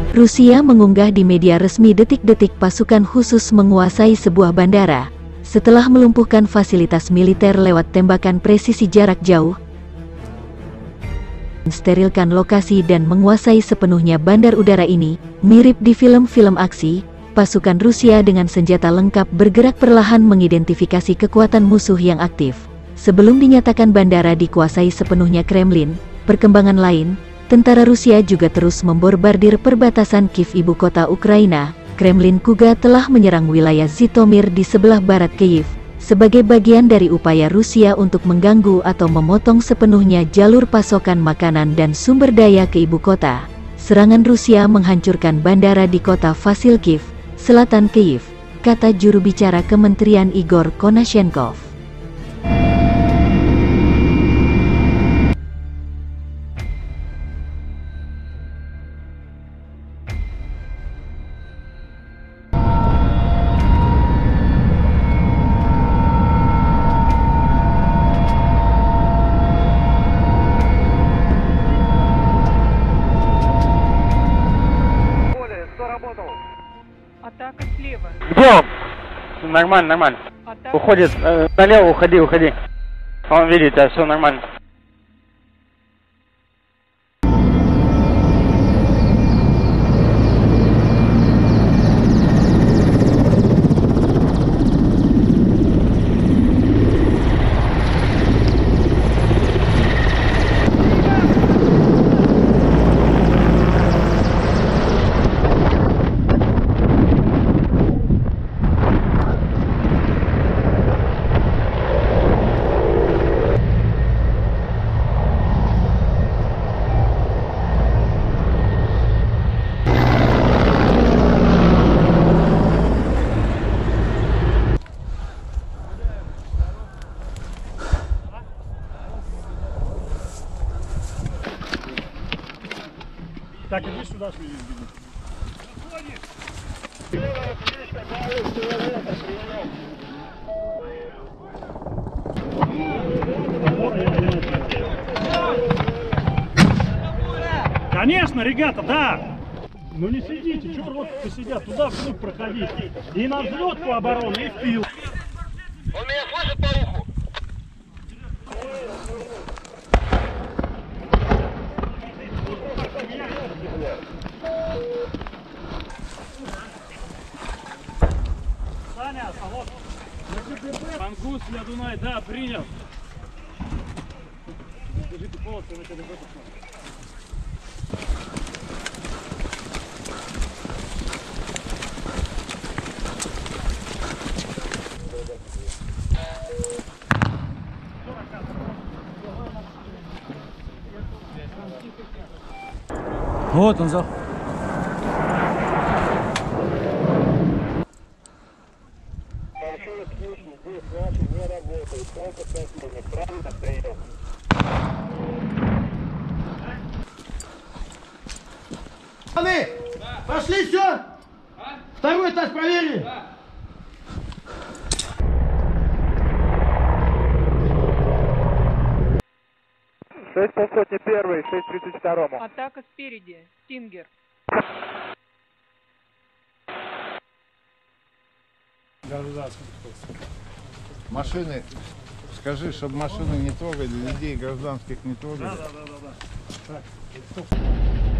Rusia mengunggah di media resmi detik-detik pasukan khusus menguasai sebuah bandara, setelah melumpuhkan fasilitas militer lewat tembakan presisi jarak jauh, mensterilkan lokasi dan menguasai sepenuhnya bandar udara ini. Mirip di film-film aksi, pasukan Rusia dengan senjata lengkap bergerak perlahan mengidentifikasi kekuatan musuh yang aktif. Sebelum dinyatakan bandara dikuasai sepenuhnya Kremlin, perkembangan lain, tentara Rusia juga terus memborbardir perbatasan Kiev, ibu kota Ukraina. Kremlin juga telah menyerang wilayah Zhytomyr di sebelah barat Kiev, sebagai bagian dari upaya Rusia untuk mengganggu atau memotong sepenuhnya jalur pasokan makanan dan sumber daya ke ibu kota. Serangan Rusia menghancurkan bandara di kota Vasilkiv, selatan Kiev, kata juru bicara Kementerian Igor Konashenkov. Атака слева. Где он? Нормально, нормально. Атака. Уходит, налево уходи, уходи. Он видит, а все нормально. Так, иди сюда, что Конечно, ребята, да! Ну не сидите, что просто сидят, туда вглубь проходите. И на взлетку обороны, и в тыл. Он меня слышит по уху? Саня, а вот Мангус для Дунай, да, принял. Держите полосы на КДБ. Вот он за. Пошли, все! Второй этаж проверили! Шесть полсотни первый, 6:32. Атака спереди. Стингер. Машины, скажи, чтобы машины не трогали, людей гражданских не трогали. Да. Так,